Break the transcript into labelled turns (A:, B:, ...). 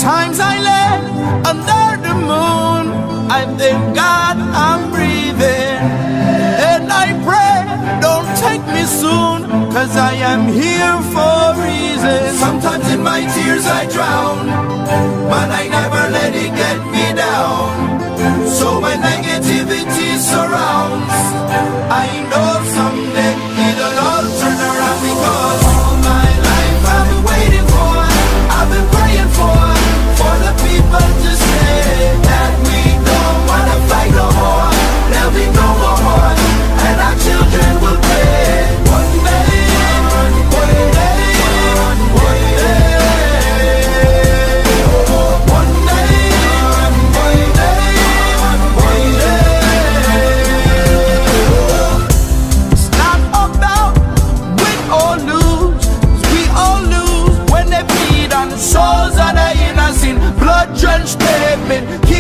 A: Times I lay under the moon, I thank God I'm breathing. And I pray, don't take me soon, 'cause I am here for a reason. Sometimes in my tears I drown, but I never let it get me down. So when negativity surrounds, I know someday it'll all turn around. Because all my life I've been waiting for, I've been praying for the people to say that we don't wanna fight no more. There'll be no more war, and our children will pay. One day, one day, one day, one day, one day, one day. It's not about win or lose, 'cause we all lose when they bleed on the souls of the innocent. Blood-drenched pavement.